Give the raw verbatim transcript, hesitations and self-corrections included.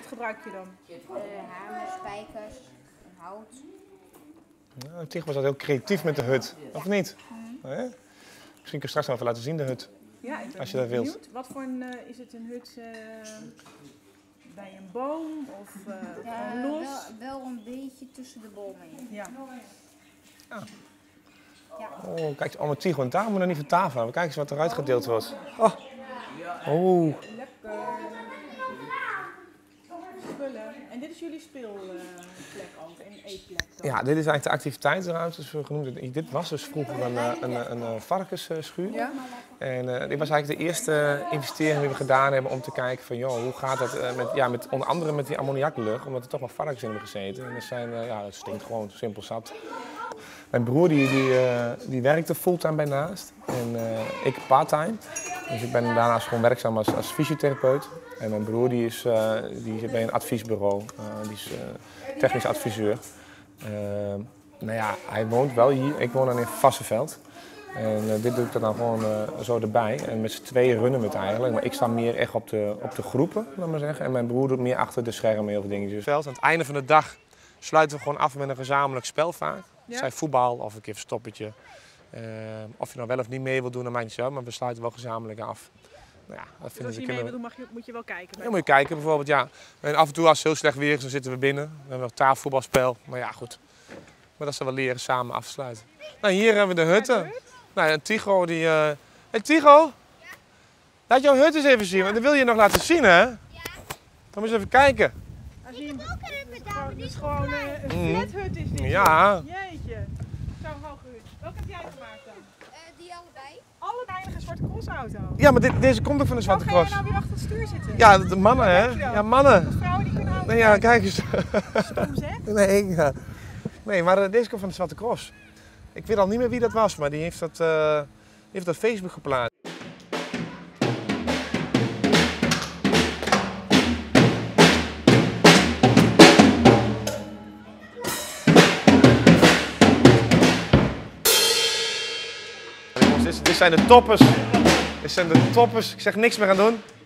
Wat gebruik je dan? Uh, hamer, spijkers, hout. Nou, Tig was dat heel creatief met de hut, of niet? Mm. Misschien kun je straks nog even laten zien de hut. Ja, ik ben als je dat benieuwd. wilt. Wat voor een, uh, is het een hut uh, bij een boom of uh, ja, los? Wel, wel een beetje tussen de bomen in. Ja. Ah. Ja. Oh, kijk, allemaal Tig, want daar moet nog niet van tafel hebben. Kijk eens wat eruit gedeeld wordt. Oh. Oh. Lekker. Spullen. En dit is jullie speelplek ook, en eetplek dan? Ja, dit is eigenlijk de activiteitenruimte, zoals we genoemd. Dit was dus vroeger een, een, een, een varkensschuur. Ja? En uh, dit was eigenlijk de eerste investering die we gedaan hebben om te kijken van, joh, hoe gaat het uh, met, ja, met onder andere met die ammoniaklucht, omdat er toch wel varkens in hebben gezeten. En dat zijn, uh, ja, dat stinkt gewoon simpel zat. Mijn broer die, die, uh, die werkte fulltime bij naast en uh, ik parttime. Dus ik ben daarnaast gewoon werkzaam als, als fysiotherapeut. En mijn broer die is, uh, die zit bij een adviesbureau, uh, die is uh, technisch adviseur. Uh, nou ja, hij woont wel hier, ik woon dan in Varsseveld. En uh, dit doe ik er dan gewoon uh, zo erbij. En met z'n tweeën runnen we het eigenlijk. Maar ik sta meer echt op de, op de groepen, laat maar zeggen. En mijn broer doet meer achter de schermen heel veel dingetjes. Aan het einde van de dag sluiten we gewoon af met een gezamenlijk spel vaak. Ja? Zij voetbal of een keer verstoppertje. Uh, of je nou wel of niet mee wilt doen, dat maakt niet zo, maar we sluiten wel gezamenlijk af. Nou ja, dat dus als je niet mee wil doen, mag je, moet je wel kijken? Ja, moet je kijken bijvoorbeeld, ja. En af en toe als het heel slecht weer is, dan zitten we binnen. We hebben nog tafelvoetbalspel, maar ja goed. Maar dat zullen we leren samen afsluiten. Nou, hier hebben we de hutten. Ja, de hut? Nou, en Tigo die... Uh... Hey Tigo? Ja? Laat jouw hut eens even zien, want dat wil je nog laten zien, hè? Ja. Dan moet je even kijken. Als je... Ik heb ook een hut met Het is gewoon uh, een flathut is dit. Ja. Jeetje. Zo'n hoge hut. Welke heb jij gemaakt dan? Uh, die allebei. Allebei een Zwarte Cross auto? Ja, maar dit, deze komt ook van de Zwarte Cross. Ga jij nou weer achter het stuur zitten? Ja, de mannen hè? Ja, mannen. Dat vrouwen die kunnen Nee, ja, kijk eens. Stom zeg. Nee, ja. Nee, maar uh, deze komt van de Zwarte Cross. Ik weet al niet meer wie dat was, maar die heeft dat, uh, die heeft dat op Facebook geplaatst. Dit zijn de toppers. Dit zijn de toppers. Ik zeg niks meer aan doen.